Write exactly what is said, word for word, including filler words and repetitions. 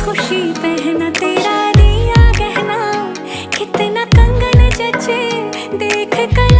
खुशी पहना तेरा दिया गहना, कितना कंगन जचे देख कर